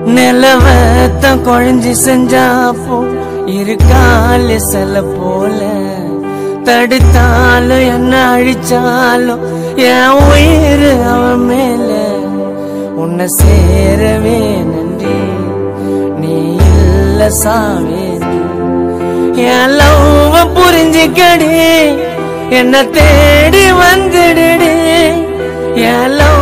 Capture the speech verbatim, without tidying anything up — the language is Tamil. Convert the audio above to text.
நிலவத்த குழஞ்சி செஞ்சாப்போ இருக்கால செல போல தடுத்தாலும் என்ன அழிச்சாலும் என் உயிர் அவன் மேல உன்னை சேரவே நன்றி நீ இல்ல சாவே என் லவ் புரிஞ்சுக்கடி என்ன தேடி வந்துடுடி என் லவ்